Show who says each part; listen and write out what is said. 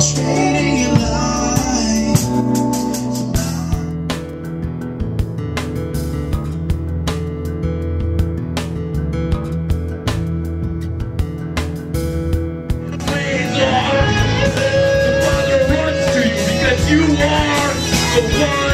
Speaker 1: trading your life.
Speaker 2: The Father runs to you because you are the one